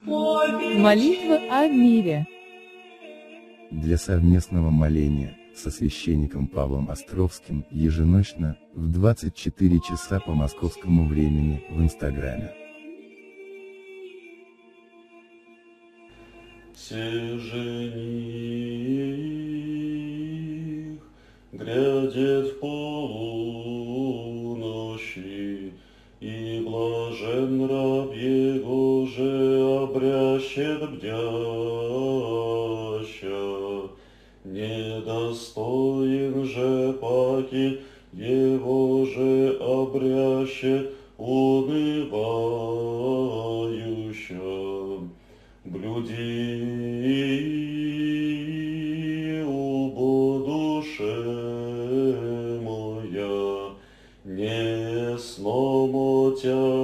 Молитва о мире. Для совместного моления со священником Павлом Островским еженочно в 24 часа по московскому времени в Инстаграме. Се жених грядет в полуночи, и блажен раб его же обрящет бдяща, недостоин же паки его же обрящет унывающа. Блюди, убо душе моя, не сном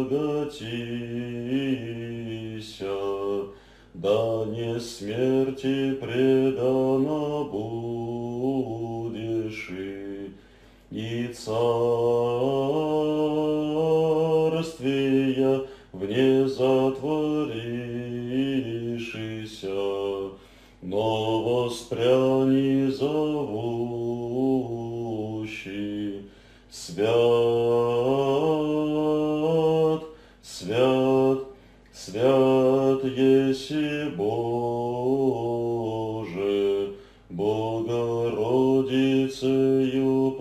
тяготися, да не смерти предана будешь, и царствия вне затворишися, но воспряни зовущий, свят, свят, свят еси Боже, Богородицею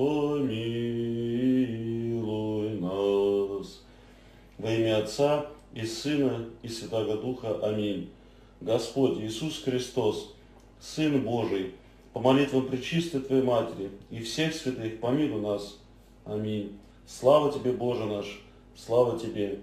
помилуй нас. Во имя Отца и Сына и Святаго Духа. Аминь. Господь Иисус Христос, Сын Божий, по молитвам Пречистой Твоей Матери и всех святых помилуй нас. Аминь. Слава Тебе, Боже наш, слава Тебе.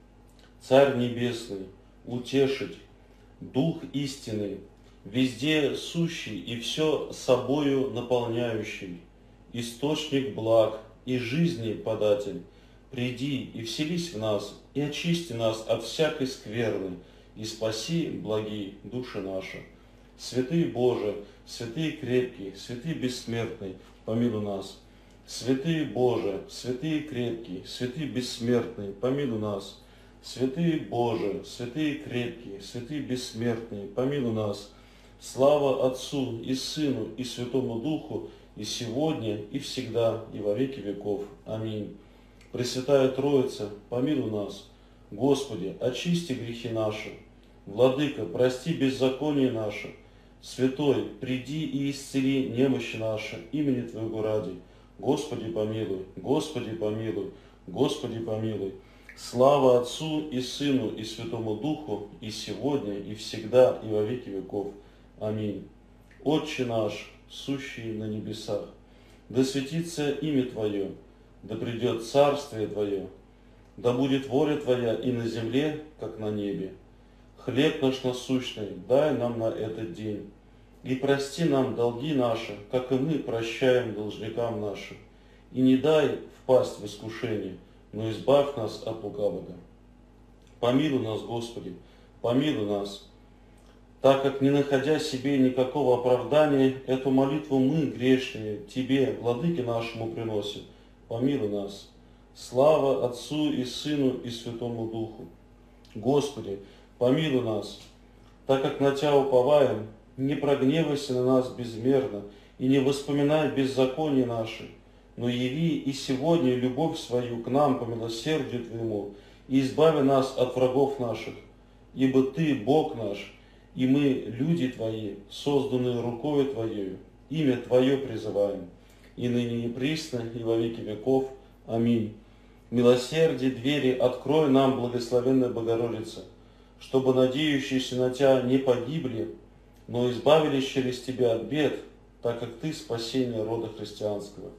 Царь Небесный, утешить, Дух истины, везде сущий и все собою наполняющий, источник благ и жизни податель, приди и вселись в нас, и очисти нас от всякой скверны, и спаси, благи, души наши. Святый Боже, святый крепкий, святый бессмертный, помилуй нас. Святый Боже, святый крепкий, святый бессмертный, помилуй нас. Святый Боже, святый крепкий, святый бессмертный, помилуй нас. Слава Отцу и Сыну и Святому Духу, и сегодня, и всегда, и во веки веков. Аминь. Пресвятая Троица, помилуй нас. Господи, очисти грехи наши. Владыка, прости беззаконие наше. Святой, приди и исцели немощи наши, имени Твоего ради. Господи, помилуй, Господи, помилуй, Господи, помилуй. Слава Отцу и Сыну и Святому Духу, и сегодня, и всегда, и во веки веков. Аминь. Отче наш, сущий на небесах, да светится имя Твое, да придет царствие Твое, да будет воля Твоя и на земле, как на небе. Хлеб наш насущный дай нам на этот день, и прости нам долги наши, как и мы прощаем должникам нашим. И не дай впасть в искушение, но избавь нас от лукавого. Помилуй нас, Господи, помилуй нас, так как, не находя себе никакого оправдания, эту молитву мы, грешные, Тебе, Владыке нашему, приносим. Помилуй нас. Слава Отцу и Сыну и Святому Духу. Господи, помилуй нас, так как на Тебя уповаем, не прогневайся на нас безмерно и не воспоминай беззаконие наши, но яви и сегодня любовь свою к нам по милосердию Твоему, и избави нас от врагов наших, ибо Ты, Бог наш, и мы, люди Твои, созданные рукою Твоею, имя Твое призываем, и ныне и присно, и во веки веков. Аминь. Милосердие двери открой нам, благословенная Богородица, чтобы надеющиеся на Тебя не погибли, но избавились через Тебя от бед, так как Ты спасение рода христианского.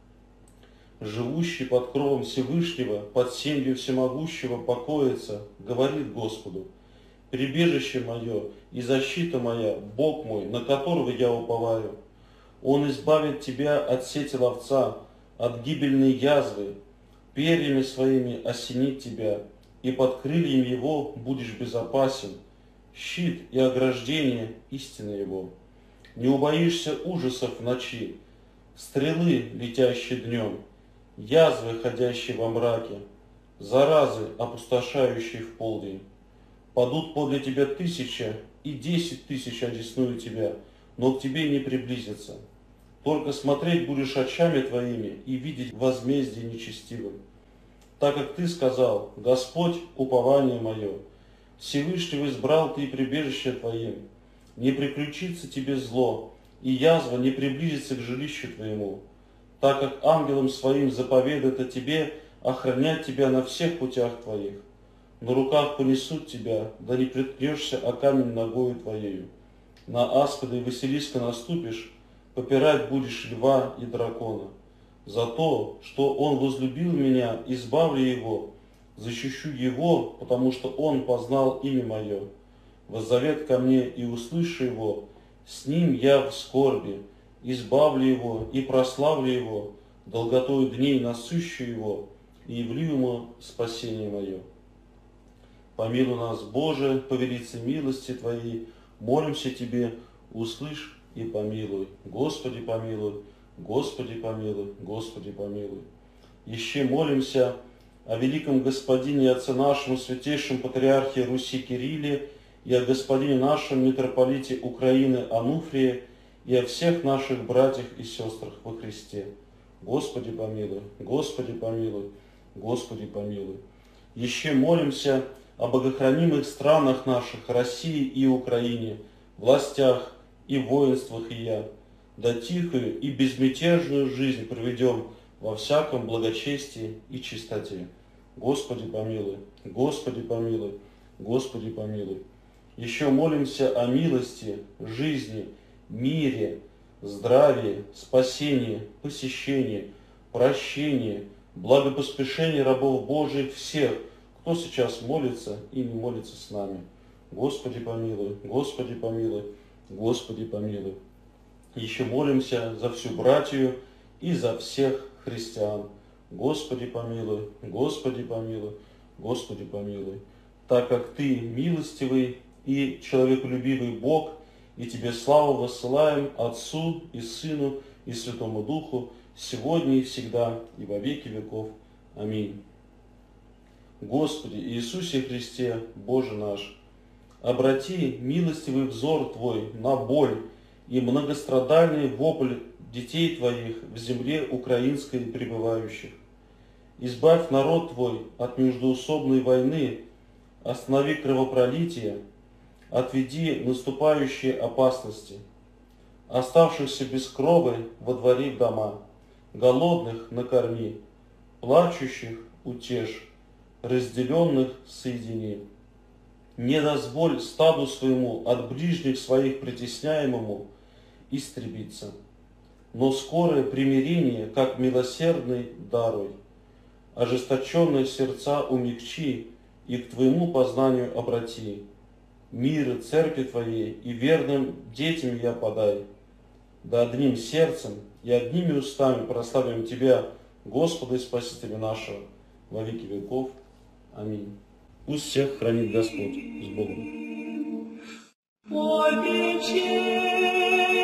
Живущий под кровом Всевышнего, под сенью всемогущего покоится, говорит Господу: прибежище мое и защита моя, Бог мой, на которого я уповаю. Он избавит тебя от сети ловца, от гибельной язвы, перьями своими осенит тебя, и под крыльями его будешь безопасен. Щит и ограждение истины его. Не убоишься ужасов в ночи, стрелы, летящие днем, язвы, ходящие во мраке, заразы, опустошающие в полдень. Падут подле тебя 1000 и 10 000 одесную тебя, но к тебе не приблизятся. Только смотреть будешь очами твоими и видеть возмездие нечестивым. Так как ты сказал: Господь, упование мое, Всевышнего избрал ты и прибежище твоим, не приключится тебе зло, и язва не приблизится к жилищу твоему, так как ангелам своим заповедает о тебе охранять тебя на всех путях твоих. На руках понесут тебя, да не приткнешься о камень ногою твоею. На аспида и Василиска наступишь, попирать будешь льва и дракона. За то, что он возлюбил меня, избавлю его, защищу его, потому что он познал имя мое. Воззовет ко мне и услышу его, с ним я в скорби, избавлю его и прославлю его, долготою дней насыщу его и явлю ему спасение мое. Помилуй нас, Боже, по велице милости Твоей, молимся Тебе, услышь и помилуй. Господи, помилуй, Господи, помилуй, Господи, помилуй. Еще молимся о великом Господине и Отце нашему, святейшем Патриархе Руси Кирилле, и о Господине нашем, митрополите Украины Ануфрии, и о всех наших братьях и сестрах во Христе. Господи, помилуй, Господи, помилуй, Господи, помилуй. Еще молимся о богохранимых странах наших, России и Украине, властях и воинствах и я, да тихую и безмятежную жизнь проведем во всяком благочестии и чистоте. Господи, помилуй, Господи, помилуй, Господи, помилуй. Еще молимся о милости, жизни, мире, здравии, спасении, посещении, прощении, благопоспешении рабов Божьих всех, кто сейчас молится и не молится с нами. Господи, помилуй, Господи, помилуй, Господи, помилуй. Еще молимся за всю братью и за всех христиан. Господи, помилуй, Господи, помилуй, Господи, помилуй. Так как Ты милостивый и человеколюбивый Бог, и Тебе славу воссылаем Отцу и Сыну и Святому Духу, сегодня и всегда, и во веки веков. Аминь. Господи Иисусе Христе, Боже наш, обрати милостивый взор Твой на боль и многострадальный вопль детей Твоих в земле украинской пребывающих. Избавь народ Твой от междоусобной войны, останови кровопролитие, отведи наступающие опасности. Оставшихся без крови водвори в дома, голодных накорми, плачущих утешь, разделенных соедини. Не дозволь стаду своему от ближних своих притесняемому истребиться, но скорое примирение, как милосердный, даруй. Ожесточенные сердца умягчи и к Твоему познанию обрати. Мир церкви Твоей и верным детям я подай. Да одним сердцем и одними устами прославим Тебя, Господа и Спасителя нашего, во веки веков. Аминь. Пусть всех хранит Господь. С Богом.